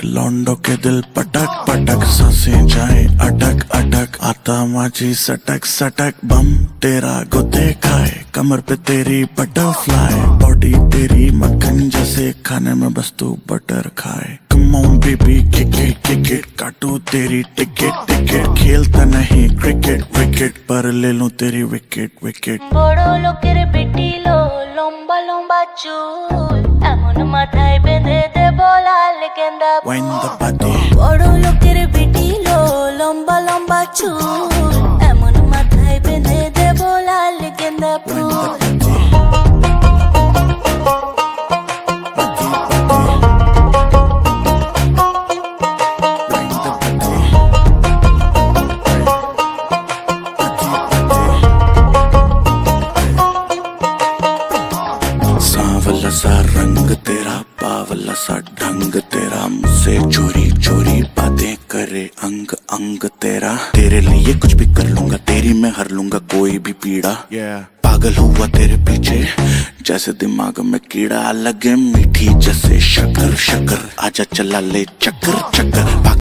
लौंडो के दिल पटक पटक, सांसें जाए अटक अटक, आता माझी सटक सटक, बम तेरा गुदे खाए, कमर पे तेरी बटरफ्लाई, बॉडी तेरी मक्खन जैसे, खाने में बस तू बटर खाए। Come on baby kick it, काटू तेरी टिकट टिकट, खेलता नहीं क्रिकेट विकेट, पर ले लूं तेरी विकेट विकेट। बड़ो लोकेर पिटिलो लंबा लंबा चूल, एमन माथाय बेंधे दे बोलाल गेंदा फूल। बड़ो लोकेर पिटिलो लंबा लंबा चूल, एमन माथाय बेंधे दे बोलाल गेंदा फूल। सांवला सा रंग तेरा, बावला सा ढंग तेरा, मुझसे चोरी चोरी बातें करे अंग अंग तेरा। तेरे लिए कुछ भी कर लूंगा, तेरी मैं हर लूंगा कोई भी पीड़ा। पागल हुआ तेरे पीछे जैसे दिमाग में कीड़ा, लगे मीठी जैसे शक्कर शक्कर, आजा चला ले चक्कर चक्कर।